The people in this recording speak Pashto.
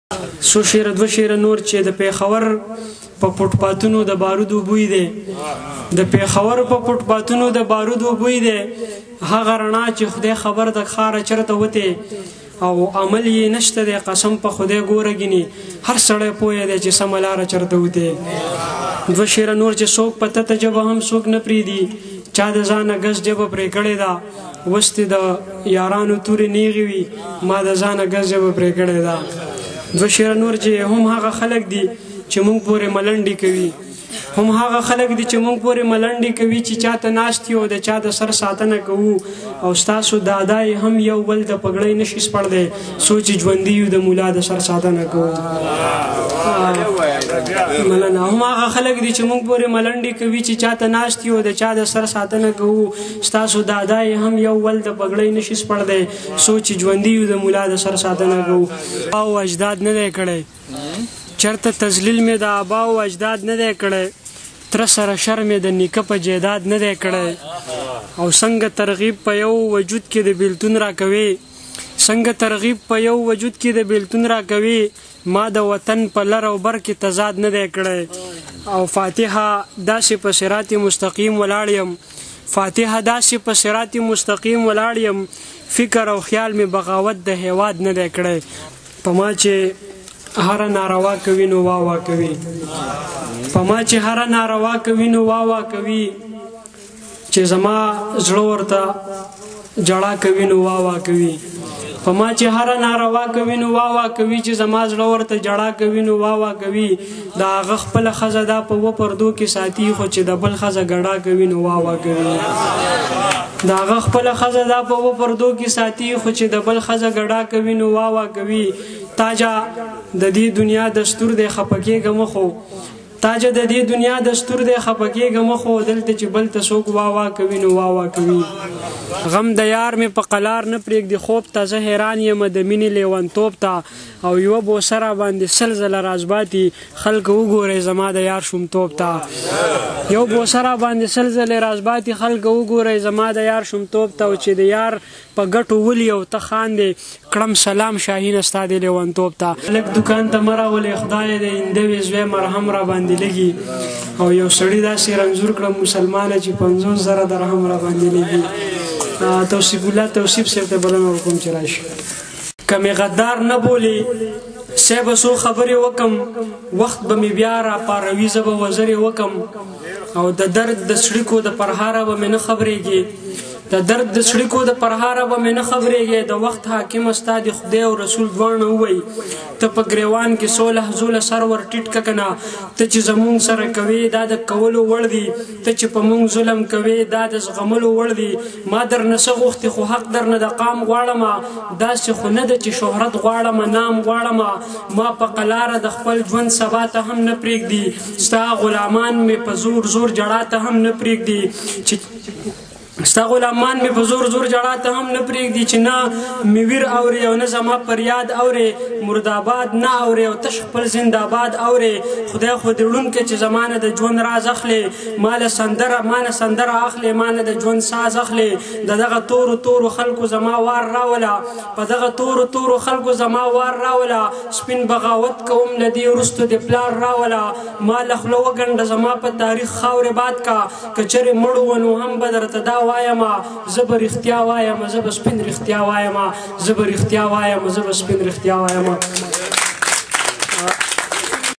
څو شعره دوه شعره نور چې د پیښور په فوټپاتونو د بارودو بوی دی، د پیښور په فوټپاتونو د بارودو بوی دی، هغه رڼا چې خدای خبر د ښاره چرته وتې او عمل یې نشته دی، قسم په خدای ګوره ګیني هر سړی پوهه دی چې سمه لاره چرته وتې. دوه شعره نور چې څوک په تته ژبه هم څوک نه پرېږدي، چا د ځانه ګز ژبه پرې کړې ده، اوس دې د یارانو تورې نیغې وي، ما د ځانه ګز ژبه پرې کړې ده. دوه شعره نور چې هم هغه خلک دي چې موږ پورې ملنډې کوي، هم هغه خلک دي چې موږ پورې ملنډې کوي چې چاته ناست یو د چا د سر ساتنه کوو، او ستاسو دادا یې هم یو بل د پګړۍ نشي سپړدی، سوچ ژوندي یو د مولا د سر ساتنه کوو. مننه. هم هغه خلک دي چې موږ پورې ملنډې کوي چې چاته ناست یو د چا د سر ساتنه کوو، ستاسو دادا یې هم یو بل د پګړۍ نشي سپړدی، سوچ ژوندي یو د مولا د سر ساتنه کوو. او اجداد نه دی کړی چرته تزلیل مې د آبا او اجداد نه دی کړی، تره سره شر مې د نیکه په جیداد نه دی کړی. او څنګه ترغیب په یو وجود کې د بیلتون راکوي، څنګه ترغیب په یو وجود کې د بیلتون راکوي، ما د وطن په لر او بر کې تضاد نه دی کړی. او فاتحه داسې په صراط مستقیم ولاړ یم، فاتحه داسې په صراط مستقیم ولاړ یم، فکر او خیال مې بغاوت د هیواد نه دی کړی. په ما چې هر ناروا کوي نو واوا کوي، په ما چې هر ناروا کوي نو واوا کوي، چې زما زړه ورته جړا کوي نو واوا کوي، په ما چې هر ناروا کوي نو واوا کوي، چې زما زړه ورته جړا کوي نو واوا کوي. د هغه خپله ښځه دا په و پردو کې ساتي، خو چې د بل ښځه ګډا کوي نو واوا کوي. د هغه خپله ښځه دا په و پردو کې ساتي، خو چې د بل ښځه ګډا کوي نو واوا کوي. تاجه د دې دنیا دستور دی خفه کېږه مه خو، تاجه د دې دنیا دستور دی خفه کېږه مه خو، دلته چې بل ته څوک واوا کوي نو واوا کوي. غم د یار مې په قلار نه پرېږدي خوب ته، زه حیران یم د مینې لیونتوب ته، او یوه بوسه را باندې سل ځله رازباتي، خلکه وګورئ زما د یار شومتوب ته. یو بوسه را باندې سل ځلې رازباتي، خلکه وګورئ زما د یار شومتوب ته، او چې د یار په ګټو ولي او ته خاندې کړم سلام شاهینه ستا د لیونتوب ته. لږ دوکان ته مه راولې خدایه د هنده وې زوی مرهم را باندې لګي، او یو سړي داسې رنځور کړم مسلمانه چې 50,000 درهم را باندې لګي. توصیف الله توصیف صاحب ته بلنه وکړم چې راشي. که مې غدار نه بولي صاحبه څو خبرې وکم، وخت به مې بیا را پاروي زه به وزرې وکم، او د درد د څړیکو د پرهاره به مې نه خبرېږي، د درد د څړیکو د پرهاره به مې نه خبرېږي. د وخت حاکمه ستا د خدای او رسول دواړه ووایي، ته په ګریوان کې 16 زوله سر ور ټیټ که که نه، ته چې زمونږ سره کوې دا د کولو وړ دي، ته چې په مونږ ظلم کوې دا د زغملو وړ دي. ما در نه څه غوښتې خو حق در نه د قام غواړمه، داسې خو نه ده چې شهرت غواړمه نام غواړمه. ما په قلاره د خپل ژوند سبا ته هم نه پرېږدي، ستا غلامان مې په زور زور جړا ته هم نه پرېږدي، ستا غلامان مې په زور زور جړا ته هم نه پرېږدي، چې نه مې ویر اورې او نه زما فریاد اورې، مرداباد نه اورې او تش خپل زنداباد اورې. خدای خو دې ړوند کړه چې زما نه د ژوند راز اخلې، ما نه سندره اخلې، ما نه د ژوند ساز اخلې. د دغه تورو تورو خلکو زما وار راوله، په دغه تورو تورو خلکو زما وار راوله، سپین بغاوت کوم له دې وروسته د پلار راوله. ما له خوله وګنډه زما په تاریخ خاورې باد کا، که چېرې مړ و نو هم به درته دا وایم، زه به رښتیا وایم، زه به سپین رښتیا وایم، زه به رښتیا وایم، زه به سپین رښتیا وایم.